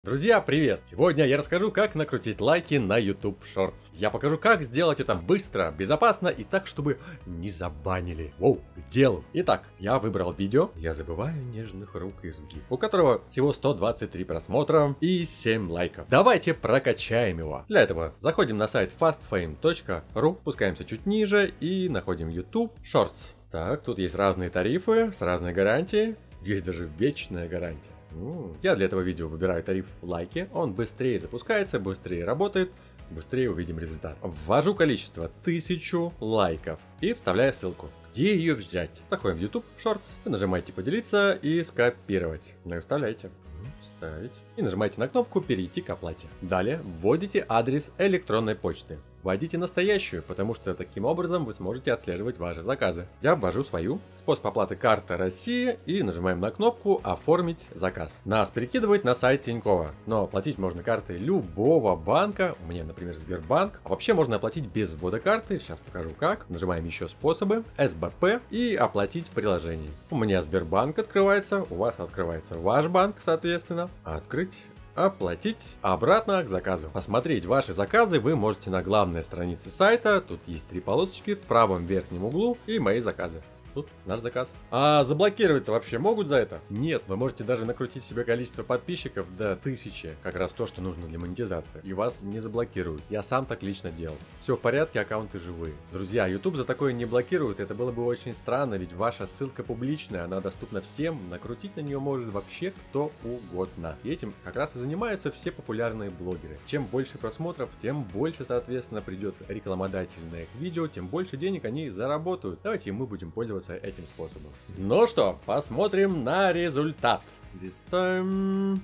Друзья, привет! Сегодня я расскажу, как накрутить лайки на YouTube Shorts. Я покажу, как сделать это быстро, безопасно и так, чтобы не забанили. Воу, к делу. Итак, я выбрал видео «Я забываю нежных рук изгиб», у которого всего 123 просмотра и 7 лайков. Давайте прокачаем его. Для этого заходим на сайт fastfame.ru, спускаемся чуть ниже и находим YouTube Shorts. Так, тут есть разные тарифы с разной гарантией. Есть даже вечная гарантия. Я для этого видео выбираю тариф лайки, он быстрее запускается, быстрее работает, быстрее увидим результат. Ввожу количество 1000 лайков и вставляю ссылку. Где ее взять? Заходим в YouTube Shorts, вы нажимаете поделиться и скопировать. Ну и вставляйте. Вставить. И нажимаете на кнопку перейти к оплате. Далее вводите адрес электронной почты. Вводите настоящую, потому что таким образом вы сможете отслеживать ваши заказы. Я ввожу свою. Способ оплаты карта России и нажимаем на кнопку «Оформить заказ». Нас перекидывает на сайт Тинькова, но оплатить можно картой любого банка, у меня, например, Сбербанк. А вообще можно оплатить без ввода карты, сейчас покажу как. Нажимаем еще способы, СБП и оплатить в приложении. У меня Сбербанк открывается, у вас открывается ваш банк, соответственно. Открыть. Оплатить, обратно к заказу. Посмотреть ваши заказы вы можете на главной странице сайта. Тут есть 3 полосочки в правом верхнем углу и мои заказы. Тут наш заказ. А заблокировать-то вообще могут за это? Нет, вы можете даже накрутить себе количество подписчиков до 1000, как раз то, что нужно для монетизации, и вас не заблокируют. Я сам так лично делал. Все в порядке, аккаунты живые. Друзья, YouTube за такое не блокирует, это было бы очень странно, ведь ваша ссылка публичная, она доступна всем, накрутить на нее может вообще кто угодно. И этим как раз и занимаются все популярные блогеры. Чем больше просмотров, тем больше, соответственно, придет рекламодательное видео, тем больше денег они заработают. Давайте мы будем пользоваться этим способом. Ну что, посмотрим на результат. Листаем.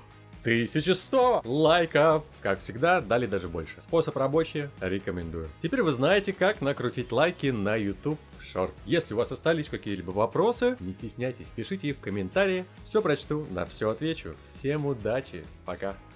1100 лайков. Как всегда, дали даже больше. Способ рабочий, рекомендую. Теперь вы знаете, как накрутить лайки на YouTube Shorts. Если у вас остались какие-либо вопросы, не стесняйтесь, пишите их в комментарии. Все прочту, на все отвечу. Всем удачи, пока.